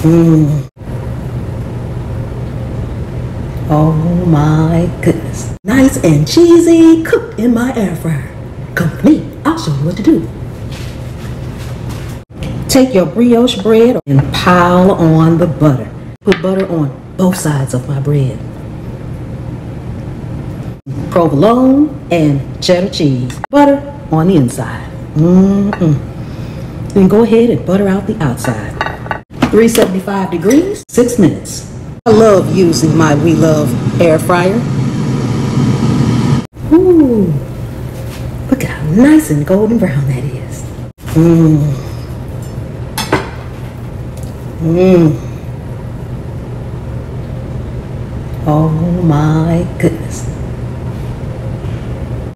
Mmm. Oh my goodness. Nice and cheesy, cooked in my air fryer. Come with me, I'll show you what to do. Take your brioche bread and pile on the butter. Put butter on both sides of my bread. Provolone and cheddar cheese. Butter on the inside. Then go ahead and butter out the outside. 375 degrees, 6 minutes. I love using my We Love air fryer. Ooh, look how nice and golden brown that is. Oh my goodness.